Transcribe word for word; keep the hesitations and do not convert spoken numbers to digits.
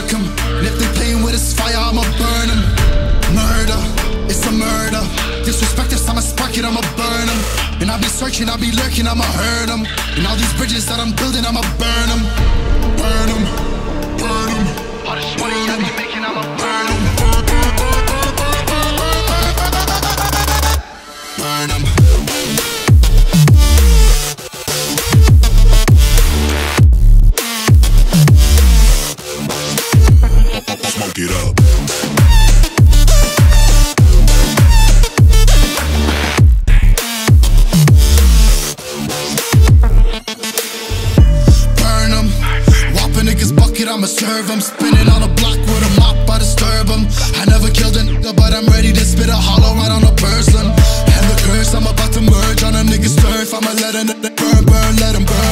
murk 'em. And if they playing with this fire, I'ma burn 'em. Murder, it's a murder. Disrespect us, I'ma spark it, I'ma burn 'em. And I'll be searching, I'll be lurking, I'ma hurt 'em. And all these bridges that I'm building, I'ma burn 'em. Burn 'em, burn 'em. All this money I be making, I'ma burn 'em. Burn 'em. Smoke it up. Burn 'em. Whopping niggas bucket, I'ma serve 'em. Spinning on a block with a mop, I disturb 'em. I never killed a nigga, but I'm ready to spit a hollow right on a person. And the curse, I'm about to merge on a nigga's turf. I'ma let a nigga burn, burn, let him burn.